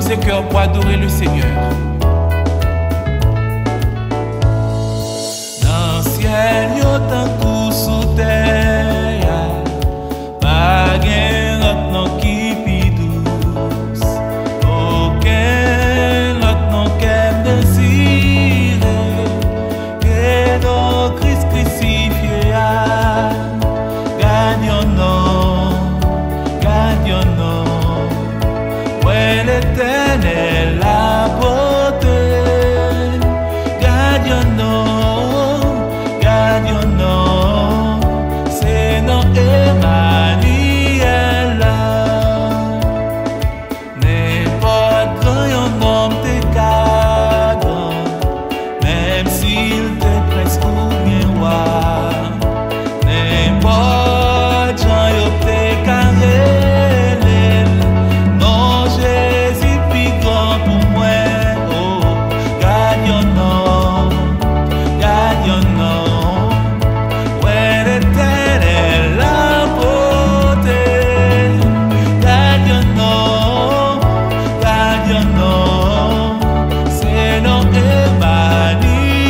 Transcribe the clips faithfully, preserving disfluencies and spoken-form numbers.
disposer cœur pour adorer le Seigneur. Dans le ciel, il y a tant de sous terre, pas de l'autre qui pis douce, aucun autre nom qu'elle désire, que dans Christ crucifié, gagnons nom, gagnons nom, ouais l'Éternel la beauté, gagnons nom, gagnons nom, c'est nom Emmanuel. N'importe grand nom te cadre, même s'il te presque bien roi, n'importe Jean yo te carré, non Jésus plus grand pour moi, oh, gagnons nom, gagnons nom, ouais l'Éternel la beauté, gagnons nom, gagnons nom, c'est nom Emmanuel.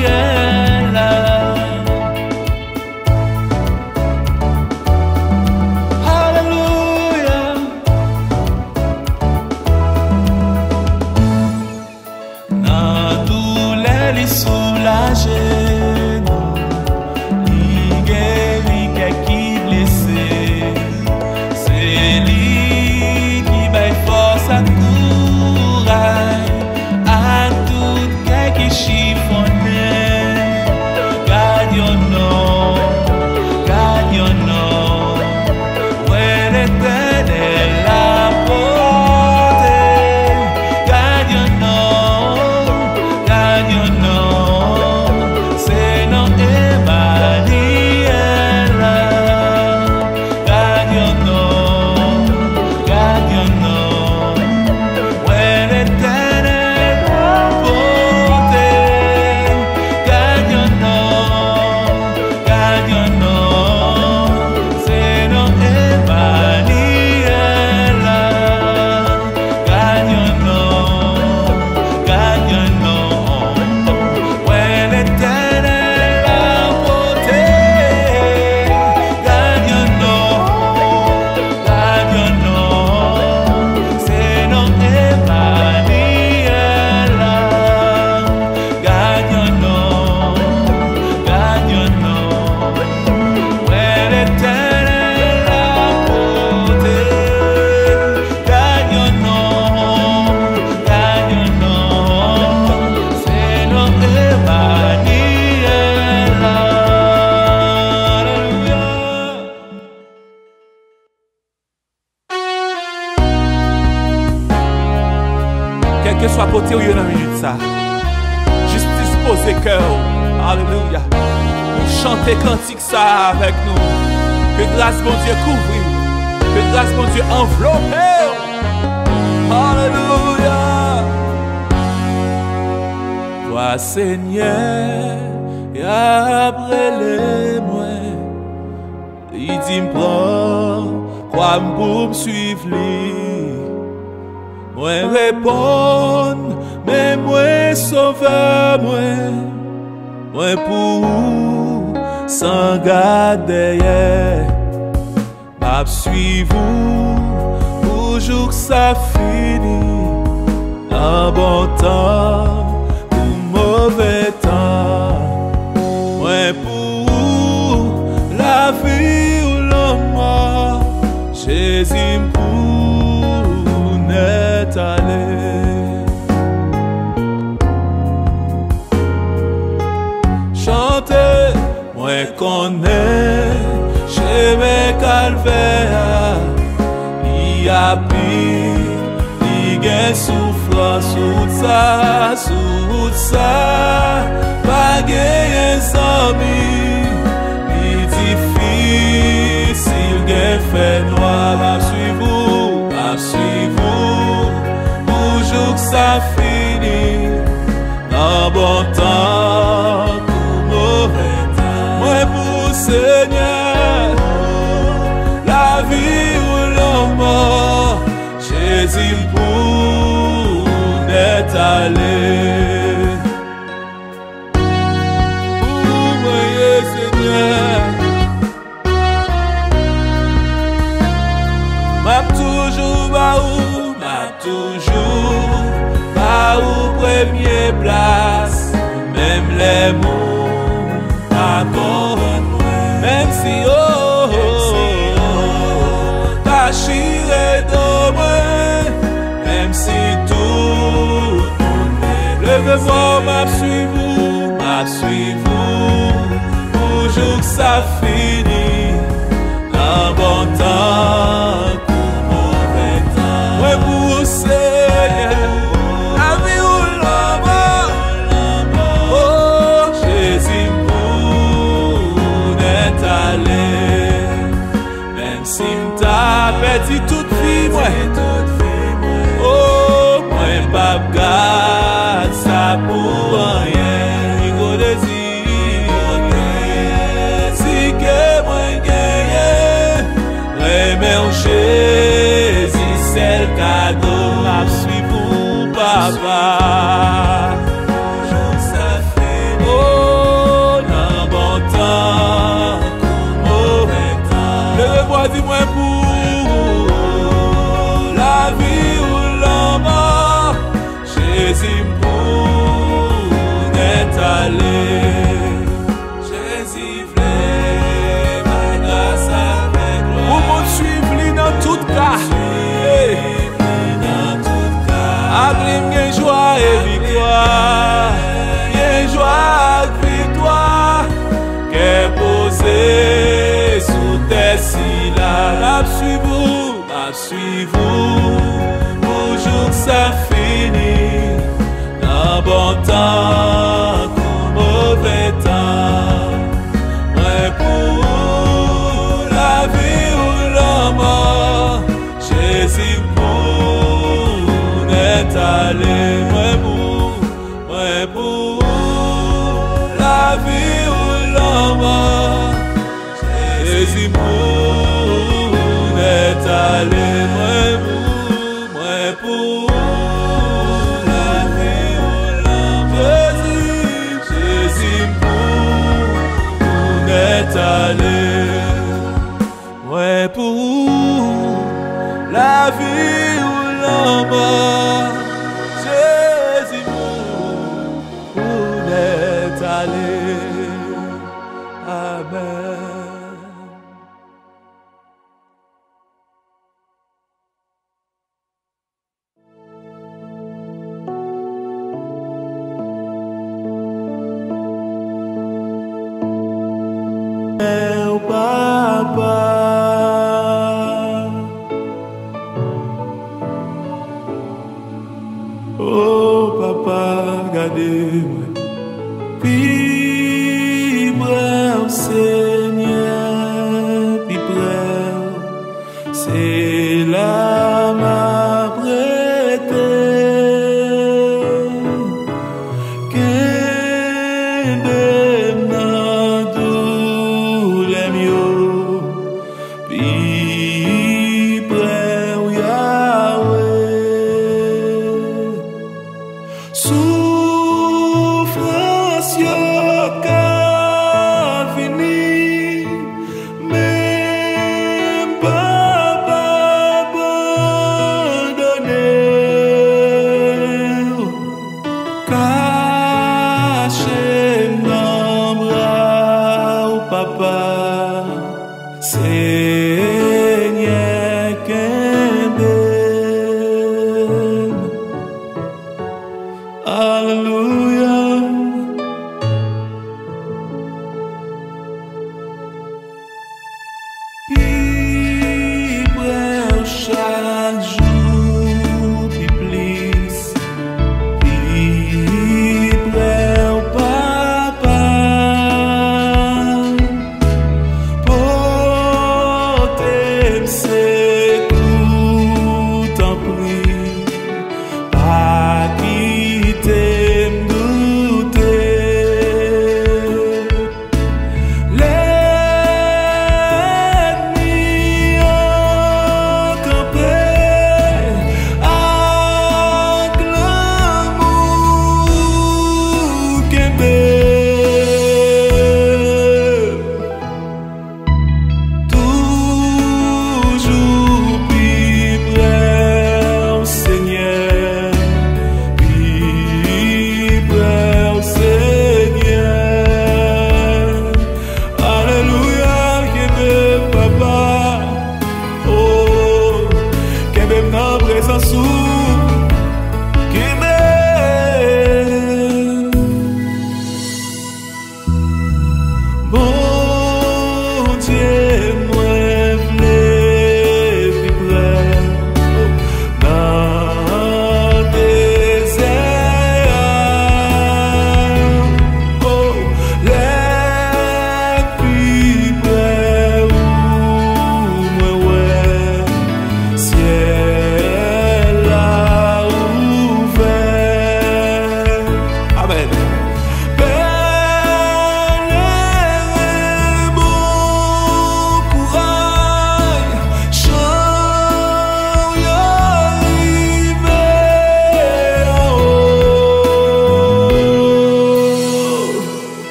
Alléluia. Dans douleur, il soulage nous, il guérit qui blessé, c'est lui qui baille force à courage à tout cœur qui chiffonne. Gagnons nom, gagnons nom, ouais l'Éternel la beauté, gagnons nom, gagnons nom, c'est nom Emmanuel. Gagnons nom, gagnons nom, ouais l'Éternel la beauté, gagnons nom, gagnons nom, c'est nom Emmanuel. Gagnons nom, gagnons nom, ouais l'Éternel la beauté, gagnons nom, gagnons nom, c'est nom Emmanuel. Gagnons nom, gagnons nom, ouais l'Éternel la beauté, gagnons nom, gagnons nom, c'est nom Emmanuel. Alléluia. Quel que soit côté où il y a une minute ça, juste disposer cœur, alléluia, pour chanter cantique ça avec nous, que grâce mon Dieu couvre, que grâce mon Dieu enveloppe, alléluia. Toi Seigneur, et après les mois, il dit m'prends, quoi pour me suivre lui. Moi répondre, mais moi sauveur, moi, moi pour sans garder, m'a suivre pour jour que ça finit, en bon temps ou mauvais temps, moi pour la vie ou la mort, Jésus pour n'est allé. Chanter, moi connais, chez mes calvaires, il y a pire, il y a souffrance, sous ça, sous ça, pas gagner sans mi, il difficile, il fait noir, à suivre, à suivre, toujours que ça finit, dans bon temps, pour mauvais temps, moi pour Seigneur, la vie ou la mort, Jésus pour aller. Pour moi, Seigneur, m'a toujours baou, m'a toujours baou première place, même les mots à même si oh, oh, oh t'as chiré de moi, même si tout levez-moi, m'a suivi, m'a suivi, toujours que ça finit, dans bon temps, pour mauvais temps. Ouais, pour Seigneur, la vie ou la mort, oh Jésus, pour n'être allé, même si m't'a perdu toute vie, moi, oh, moi, pas garde ça pour rien, il go désir, si que moi gagne, remets Jésus, c'est le cadeau, m'a suivi pour papa. Oh, dans bon temps, mauvais temps, levez-moi, dis-moi pour la vie ou la mort, Jésus pour n'être allé. Jésus voulait ma grâce avec gloire. Pour mon suivre dans tout cas, dans tout cas, acclame gain joie et victoire, gain joie et victoire, qu'est posé sous tes si là, la suivre, la suivre, toujours que ça finit, dans bon temps, mauvais temps, moi pour la vie ou la mort, Jésus pour n'être allé, moi pour, moi pour la vie ou la mort, Jésus pour n'être allé, moi pour, moi pour la vie ou la mort, Jésus, Jésus pour n'être allé, moi pour la vie ou la mort, Jésus pour n'être allé. Amen. Meu papa, oh papa, gardez-moi, puis bref Seigneur, puis bref, c'est là ma prêté, que de m'en les mieux, puis bref Yahweh, souffrance yo.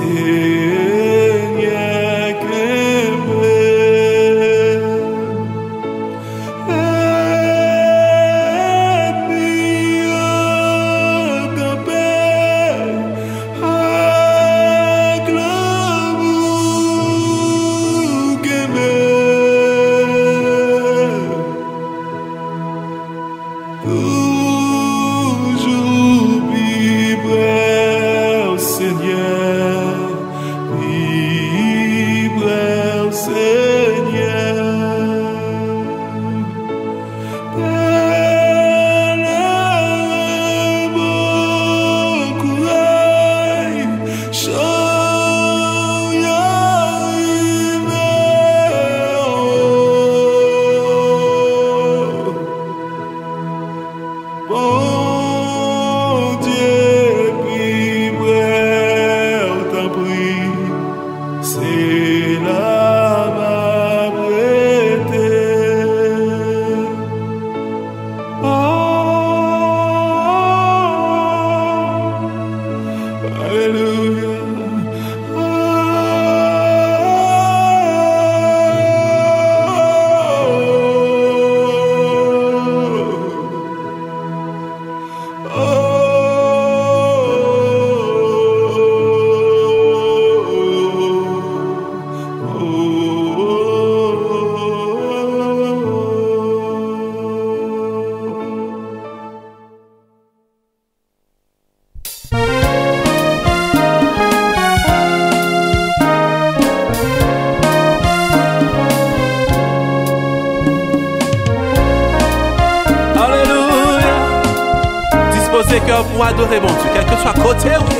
Cœur pour adorer mon Dieu, quel que soit côté où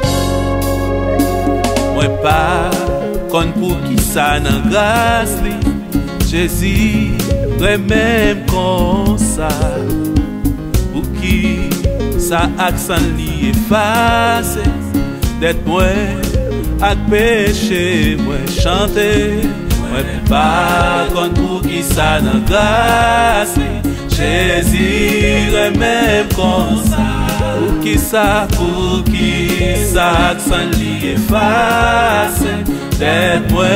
moi pas qu'on pour qui ça n'a grâce Jésus même comme ça pour qui ça accent li efface d'être moi à péché moi chanter moi pas qu'on pour qui ça n'a grâce Jésus même comme ça pour qui ça, pour qui ça, sans li efface, d'être moi,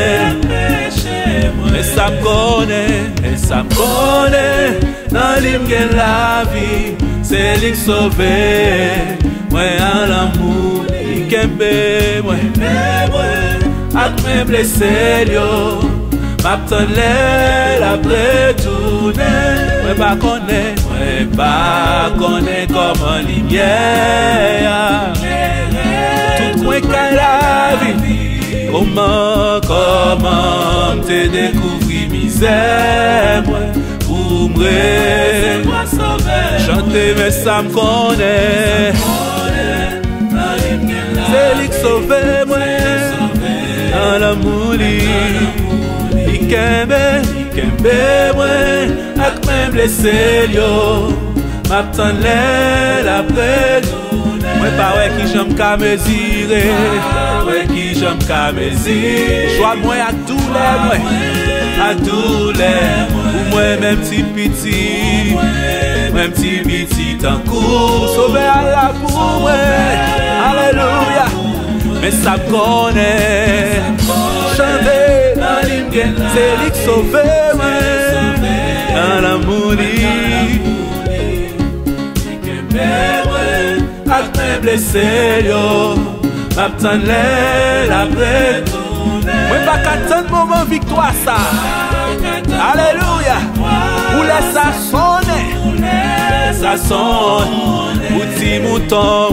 mais ça me connaît, mais ça me connaît, dans l'hymne la vie, c'est lui qui sauve, moi en l'amour, il kembe, moi, avec mes blessés, yo, m'attendait après tourner, moi pas connaît, moi pas connaît comme lumière, tout coin qu'à la vie, comment, comment te découvrir misère, moi pour me chanter mais ça me connaît, c'est lui qui sauve moi dans l'amour. Ikembe, ikembe moi, ak même blessé yo, m'attend l'aile après moi pas ouais qui j'aime qu'à mesurer, ouais qui j'aime qu'à mesurer, joie moi à douleur moi, à douleur, pour moi même petit petit, même petit petit en cours, sauver à la pour moi, alléluia, mais ça me connaît, chanter. C'est lui qui sauve moi dans l'amour. Avec mes blessés, m'attend l'aile après. Moi pas qu'attendre moment victoire ça. Alléluia. Pour laisser ça sonner, ça sonne. Petit mouton,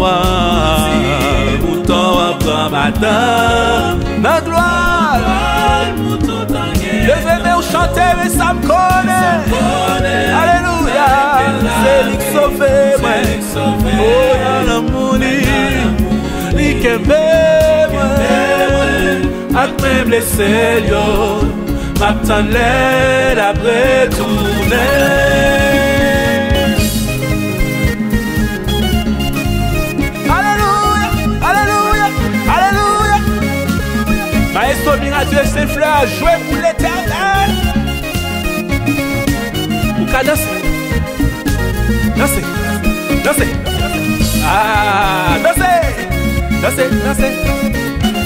mouton après matin, ma gloire. Levez-moi ou chanter, mais ça me connaît. Alléluia. C'est lui qui sauve moi. Oh, dans l'amour, lui qui aime moi. Avec mes blessés, yo, m'attend l'aide après tourner. Alléluia, Alléluia, Alléluia. Maestro miraculeux, ses fleurs, jouez pour l'éternel. Ou qu'à danser, danser, danser. Ah, danser, danser, danser.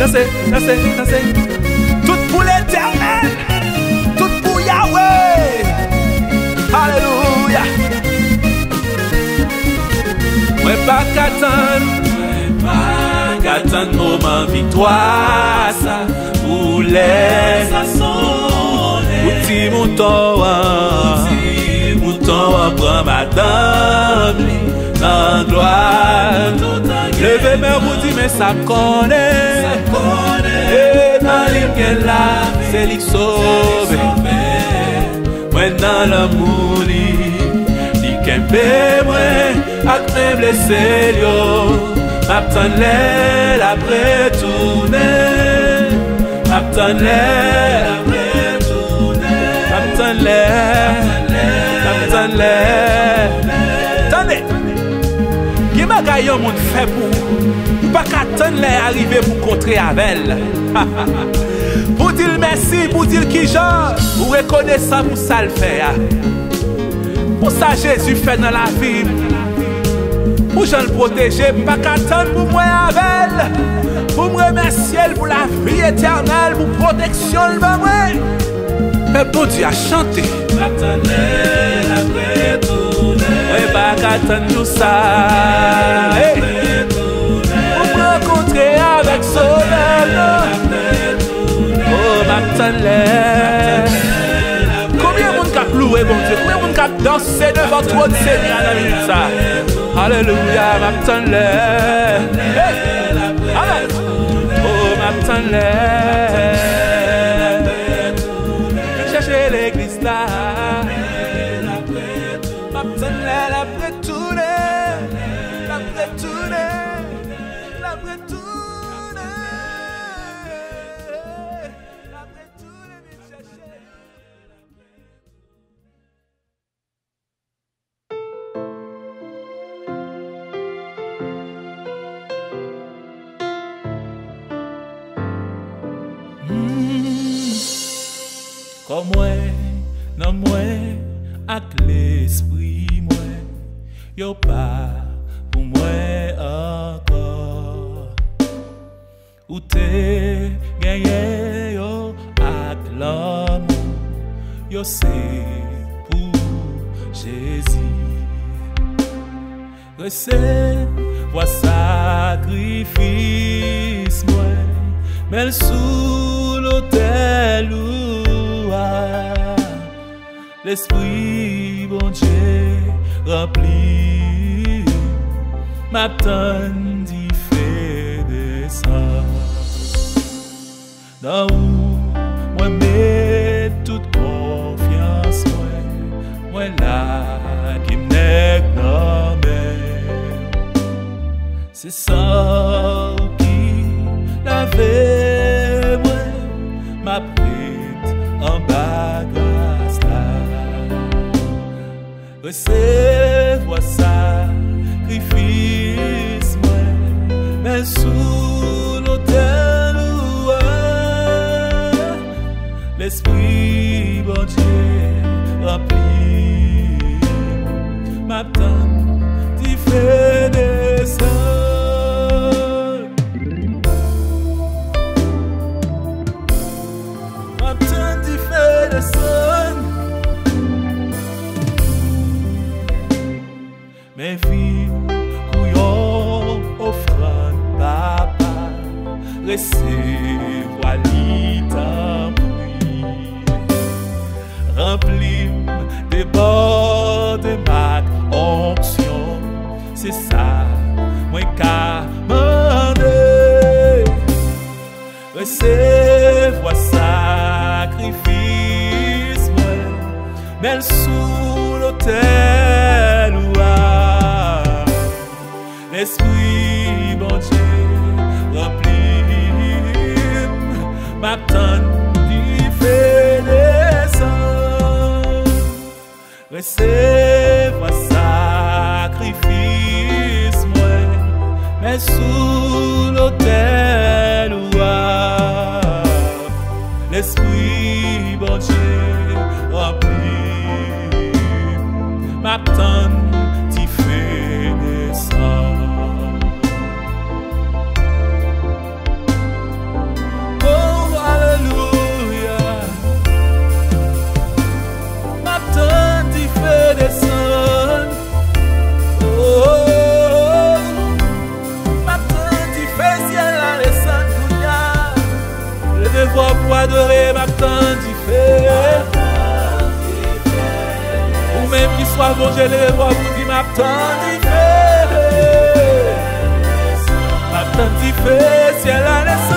dansez, dansez, dansez. Tout pour l'Éternel, tout pour Yahweh. Alléluia. Moi pas qu'attendre, moi pas qu'attendre moment victoire ça pour les petit mouton, petit mouton prend madame dans gloire. Levez mes vous dit mais ça connaît, ça connaît. Et dans l'île là, c'est lui sauvé. Moi dans l'amour li kembe moi ak me blessé yo. M'attend l'aile après tourner, m'attend l'aile après tourner, m'attend l'aile, m'attend l'aile. Attendez, qui m'a gagné un monde fait pour, pas qu'attendre l'aile arriver pour contrer avec elle. Pour dire merci, pour dire qui genre, pour reconnaître ça pour ça le faire. Pour ça Jésus fait dans la vie. Pour je le protéger, pas qu'attendre pour moi avec elle. Pour me remercier pour la vie éternelle, pour protection de moi. Mais bon Dieu a chanté. M'attendait après tourner. Oui, pas qu'attendre tout ça. Pour me rencontrer avec son âme. Oh, m'attendait. Combien de monde qui a loué, bon Dieu? Combien de monde qui a dansé devant toi de Seigneur dans la minute ça? Alléluia, m'attends-le. Amen. Oh, m'attends-le. Cherchez l'église là. M'attends-le, l'après tourner. L'après tourner. L'après tourner. L'après tourner, cherchez. Comme moi, non moi, avec l'esprit moi, yo pas pour moi encore. Ou t'es gagné yo avec l'amour, yo c'est pour Jésus. Recevoir sacrifice moi, mais sous l'autel l'esprit bon Dieu rempli m'attend d'y faire descendre. Dans où moi mets toute confiance moi, moi là qui m'nègue non mais c'est ça qui l'avait moi m'a en bas grâce là. Recevoir sacrifice moi, mais sous l'autel l'esprit bon Dieu rempli m'attend d'y faire descendre. Mes filles, couillons, offrande, papa, recevoir l'itamoui, remplis des bords de ma onction, c'est ça, moi qu'à demander, recevoir sacrifice, moi, mais sous l'autel, l'esprit bon Dieu rempli m'attend d'y faire descendre. Recevoir sacrifice moi, mais sous l'autel l'esprit bon Dieu rempli m'attend d'y faire descendre. adorer, m'attendre d'y faire. Ou même qui soit bon, je le vois, vous dites m'attendre d'y faire. M'attendre d'y faire, si elle a laissé.